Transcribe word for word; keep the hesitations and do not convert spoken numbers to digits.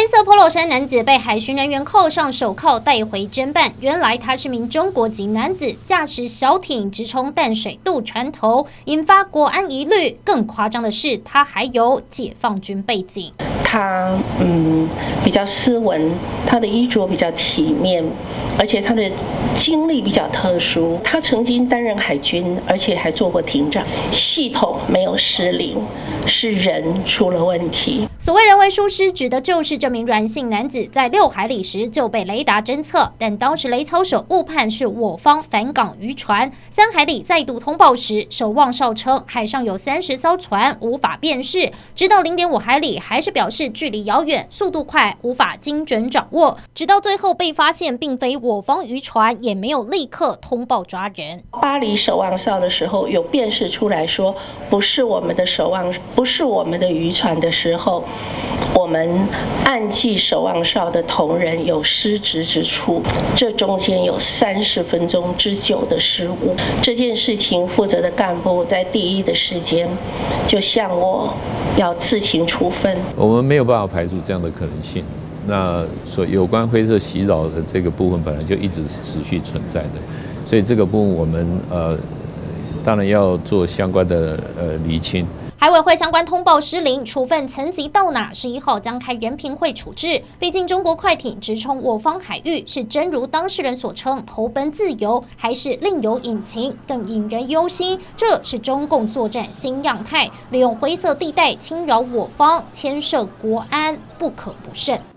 灰色 polo 衫男子被海巡人员扣上手铐带回侦办，原来他是名中国籍男子，驾驶小艇直冲淡水渡船头，引发国安疑虑。更夸张的是，他还有解放军背景。 他嗯比较斯文，他的衣着比较体面，而且他的经历比较特殊。他曾经担任海军，而且还做过艇长。系统没有失灵，是人出了问题。 所谓人为疏失，指的就是这名阮姓男子在六海里时就被雷达侦测，但当时雷操手误判是我方返港渔船。三海里再度通报时，守望哨称海上有三十艘船，无法辨识。直到零点五海里，还是表示距离遥远，速度快，无法精准掌握。直到最后被发现并非我方渔船，也没有立刻通报抓人。 巴黎守望哨的时候，有辨识出来说不是我们的守望，不是我们的渔船的时候，我们按记守望哨的同仁有失职之处，这中间有三十分钟之久的失误。这件事情负责的干部在第一的时间就向我要自行处分。 我们没有办法排除这样的可能性。那所有关灰色袭扰的这个部分本来就一直是持续存在的，所以这个部分我们呃当然要做相关的呃厘清。 海委会相关通报失灵，处分层级到哪？十一号将开人评会处置。毕竟中国快艇直冲我方海域，是真如当事人所称投奔自由，还是另有隐情？更引人忧心，这是中共作战新样态，利用灰色地带侵扰我方，牵涉国安，不可不慎。